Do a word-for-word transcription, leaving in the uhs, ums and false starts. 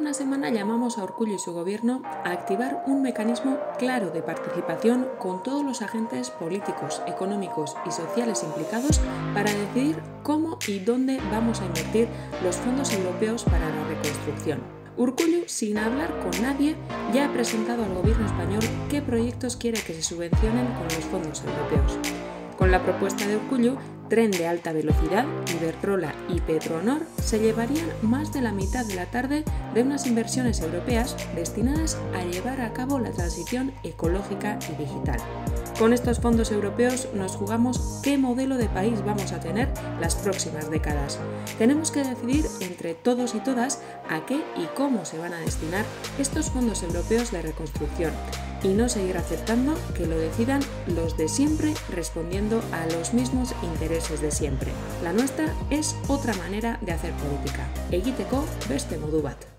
una semana llamamos a Urkullu y su gobierno a activar un mecanismo claro de participación con todos los agentes políticos, económicos y sociales implicados para decidir cómo y dónde vamos a invertir los fondos europeos para la reconstrucción. Urkullu, sin hablar con nadie, ya ha presentado al gobierno español qué proyectos quiere que se subvencionen con los fondos europeos. Con la propuesta de Urkullu, Tren de Alta Velocidad, Iberdrola y Petronor se llevarían más de la mitad de la tarde de unas inversiones europeas destinadas a llevar a cabo la transición ecológica y digital. Con estos fondos europeos nos jugamos qué modelo de país vamos a tener las próximas décadas. Tenemos que decidir entre todos y todas a qué y cómo se van a destinar estos fondos europeos de reconstrucción y no seguir aceptando que lo decidan los de siempre respondiendo a los mismos intereses de siempre. La nuestra es otra manera de hacer política. Egiteko beste modu bat.